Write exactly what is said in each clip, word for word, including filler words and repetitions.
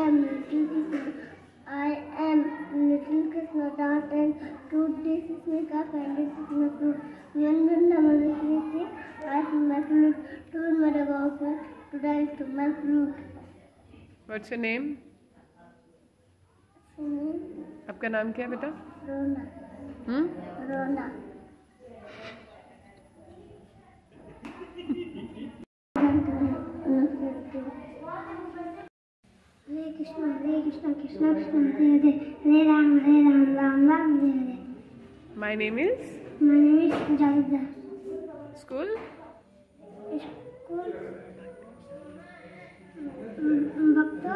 am little Krishna. I am little Krishna. Dance and fruit. This is my cup and this is my fruit. When Vrindavan is sleeping, I feel my flute. Tune my dog to dance to my flute. What's your name? आपका नाम क्या है बेटा? रोना. हम्म? रोना. Hare Krishna, Hare Krishna, Krishna Krishna, Hare Hare, Hare Ram, Hare Ram, Ram Ram, Hare Hare. My name is? My name is Javida. School? School. Bhakta.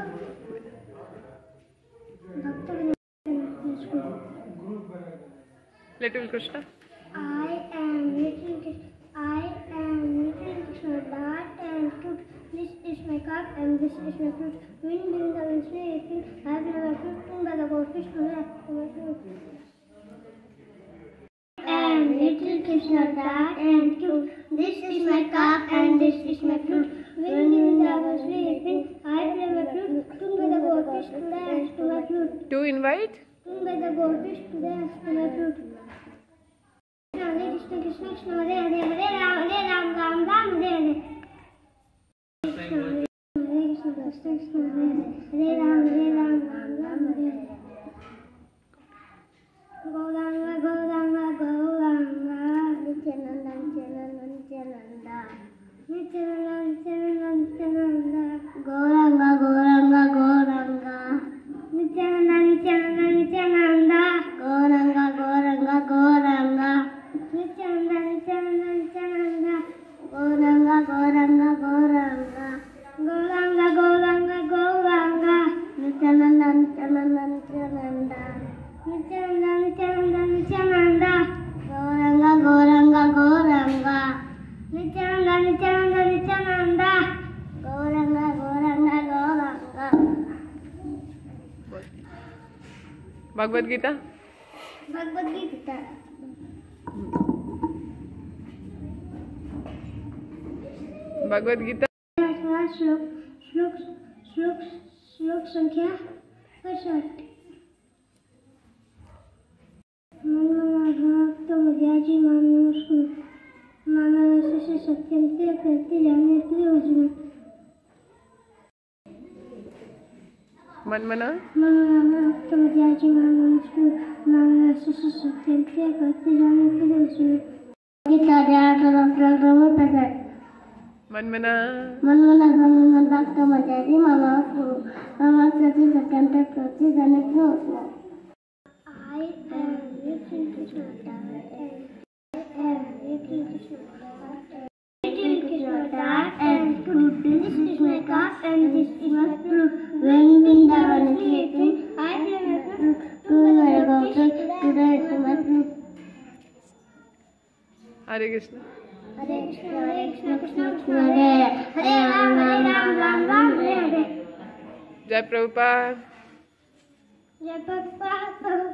Bhakta School. Little Krishna. I am little Krishna. I am little Krishna. That and fruit. This is my cup and this is my fruit. Wind in the wind sleeping. I have never fruit. Tunga the goldfish to my fruit. I am little Krishna. That and fruit. This is my cup and this is my fruit. Wind in the wind sleeping. I have never fruit. Tunga the goldfish to dance to my fruit. To invite? Tunga the goldfish to dance to my fruit. Hare Krishna, Krishna Krishna, Hare Hare, Hare Ram, Hare Ram, Ram Ram, Hare Hare. Krishna, Hare Krishna, Krishna Krishna, Hare Hare, Hare Ram, Hare Ram, Ram Ram, Hare Hare. Gauranga, Gauranga, Gauranga, Nityananda, Nityananda, Nityananda, Nityananda, Nityananda, Nityananda. Gauranga, Gauranga, Gauranga, Nityananda, Nityananda, Nityananda. Gauranga, Gauranga, Gauranga, Nityananda, Nityananda, Nityananda. Gauranga, Gauranga, Gauranga, Gauranga, Gauranga, Gauranga, Nityananda, Nityananda, Nityananda, Nityananda, Nityananda, Nityananda. Gauranga, Gauranga, Gauranga, Nityananda, Nityananda, Nityananda. Gauranga, Gauranga, Gauranga. Bhagavad Gita? Bhagavad Gita. Bhagavad Gita? श्लोक श्लोक श्लोक श्लोक संख्या पैंसठ. मनोभक्त मध्याजी मानस मानस से सत्यम ते करते जाने के वचन. मनमना? मनोभक्त मध्याजी मानस मानस से सत्यम ते करते जाने के वचन. गीता ध्यान प्रक्रम पैसा. मनमना? मनमना मनमना भक्त मध्याजी मानस मानस से सत्यम ते करते जाने के वचन. I am little Krishna. I am little Krishna. Little Krishna, that and fruit. This is my cup and this is my fruit. When Vrindavan is sleeping, I play my fruit. To my goldfish, to dance to my fruit. Hare Krishna. Hare Krishna, Hare Krishna, Krishna Krishna, Hare Hare, Hare Ram, Hare Ram, Ram Ram, Hare Hare. Jai Prabhupada. Jai Prabhupada.